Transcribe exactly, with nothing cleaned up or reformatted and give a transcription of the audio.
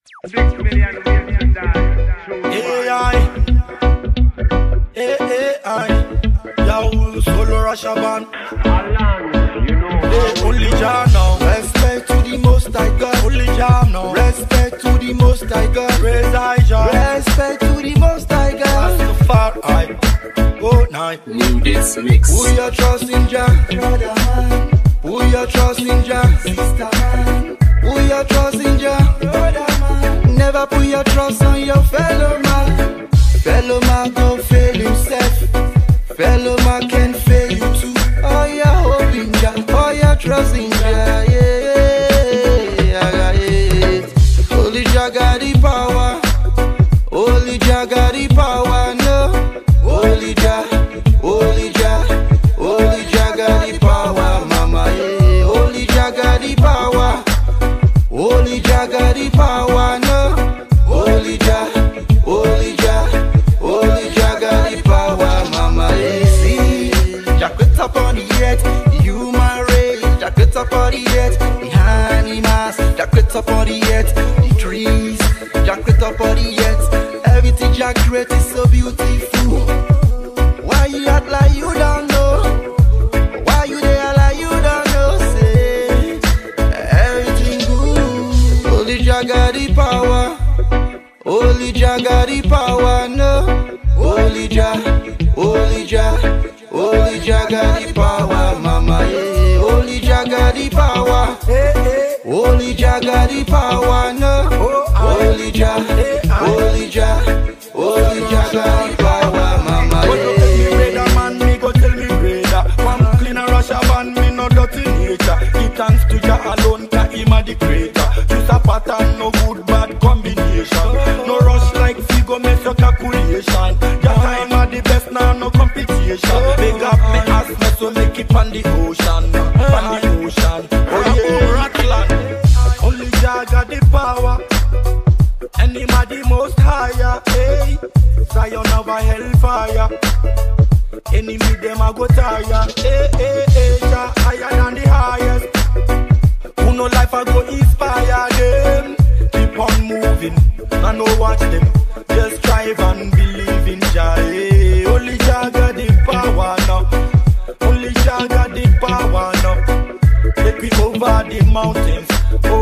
Six million ways to die. A I, A I, Yahoo, Solo Rashaban. Alan, you know. Hey, only Jah now. Respect to the most I got. Only Jah now. Respect to the most I got. Praise I Jah. Respect to the most I got. That's the far I. Go night. New Days Mix. Put your trust in Jah, brother man. Put your trust in Jah, sister man. Put your trust in Jah, brother man. Never put your trust on your fellow man. Fellow man don't fail himself. Fellow man can fail you too. Oh yeah, hope in Jah. Oh yeah, trust in Jah. Yeah, yeah, yeah. Holy Jah got the power. Holy Jah got the power. No. Holy Jah, Holy Jah, Holy Jah got the power, mama. Yeah. Holy Jah got the power. Holy Jah got the power. No. Holy Jah, Holy Jah, Holy Jah got the power, mama. Yeah. See, Jah put up on the earth, the human race. Jah put up on the earth, the animals. Jah put up on the earth, the trees. Jah put up on the earth. Everything Jah create is so beautiful. Why you act like you don't know? Why you there like you don't know? Say everything good. Holy Jah got the power. Holy Jah got the power. No. Holy Jah, Holy Jah, Holy Jah got the power, mama. Yeah. Holy Jah got the power. Holy Jah got the power. No. Holy Jah, Holy Jah, Holy Jah got the power, mama. When you tell me brother man, me go tell me brother. Come clean a Rashaban, me no dirty nature. Give thanks to Jah alone, 'cause him a the creator. Choose a pattern, no good bad combination. No rush like figure, make your calculation. Your time are the best, now no competition. Big up me ass, me so make it on the ocean, on the ocean. Oh yeah, Ratland. Only Jah got the power. And him a the most higher, hey. Zion of a hellfire. Enemy them a go tire, hey, hey, hey. Jah higher than the highest. Who no life a go inspire them. Keep on moving, and no watch them. Just strive and believe in Jah, hey. Only Jah got the power now. Only Jah got the power now. Take me over the mountains.